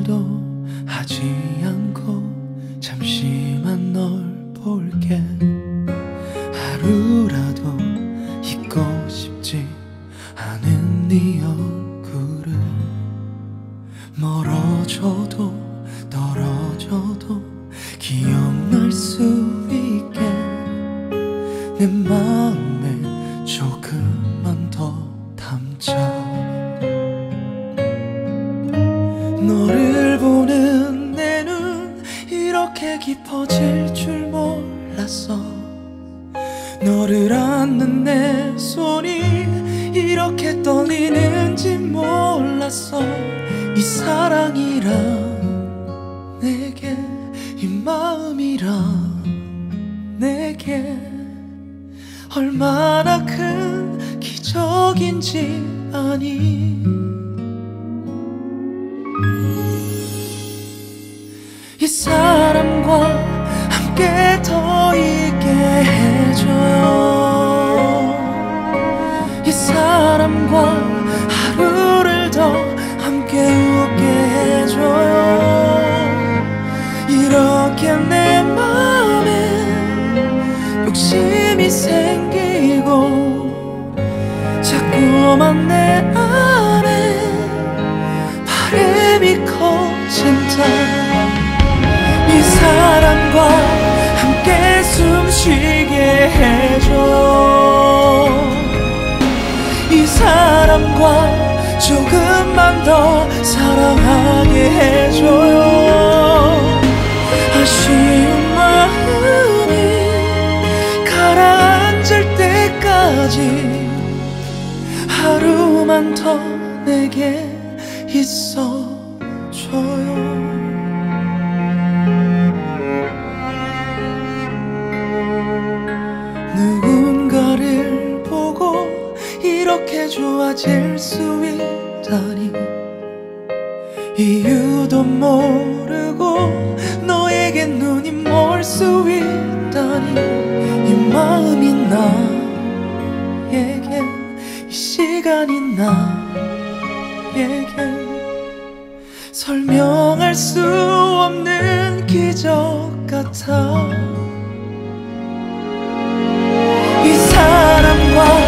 말도 하지 않고 잠시만 널 볼게. 하루라도 잊고 싶지 않은 네 얼굴을. 멀어져도 떨어져도 기억날 수 있게 내 마음에 조금만 더 담자. 너를 보는 내 눈 이렇게 깊어질 줄 몰랐어. 너를 안는 내 손이 이렇게 떨리는지 몰랐어. 이 사랑이란 내게, 이 마음이란 내게 얼마나 큰 기적인지 아니. 이 사람과 함께 더 있게 해줘요. 이 사람과 하루를 더 함께 웃게 해줘요. 이렇게 내 마음에 욕심이 생기고 자꾸만 내 안에 바람이 커진다. 이 사람과 함께 숨쉬게 해줘. 이 사람과 조금만 더 사랑하게 해줘요. 아쉬운 마음이 가라앉을 때까지 하루만 더 내게 있어줘요. 누군가를 보고 이렇게 좋아질 수 있다니. 이유도 모르고 너에게 눈이 멀 수 있다니. 이 마음이 나에겐, 이 시간이 나에겐 설명할 수 없는 기적 같아. 이 사람과